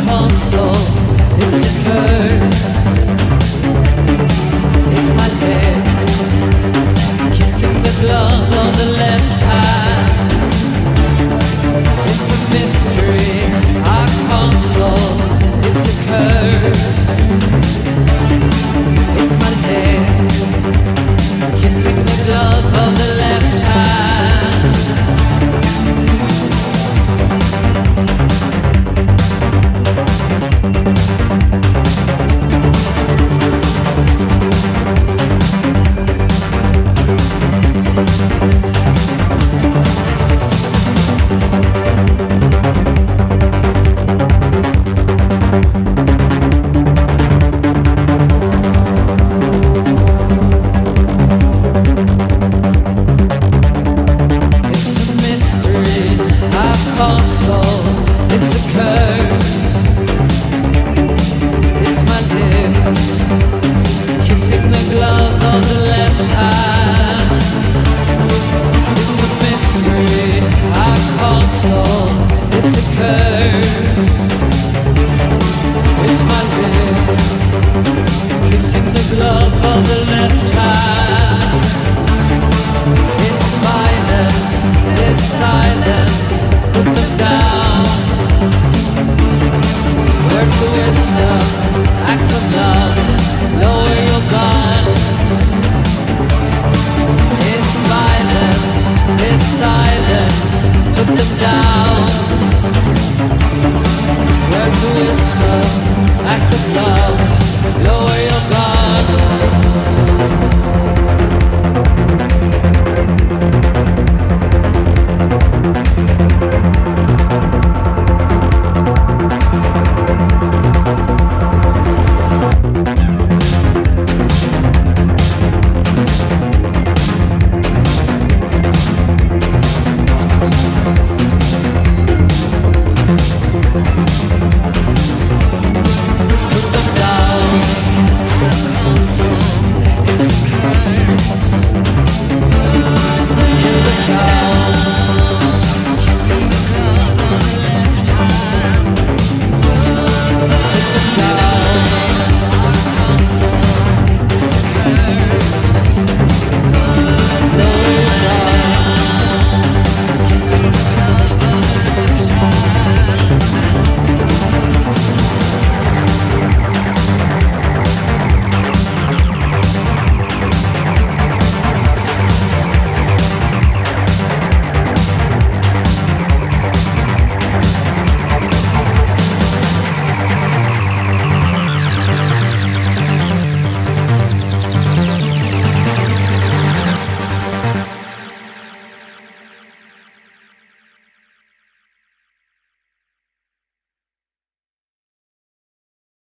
console, it's a curse. It's my lips kissing the glove on the left hand. It's a mystery, our console, it's a curse. It's my lips kissing the glove of the left hand. Console, it's a curse. It's my lips kissing the glove of the left hand. It's a mystery, our console, it's a curse. It's my lips kissing the glove of the left hand. It's violence, it's silence. Put them down. Words of wisdom, acts of love, lower your gun. It's violence, this silence, put them down. Words of wisdom, acts of love, lower your gun.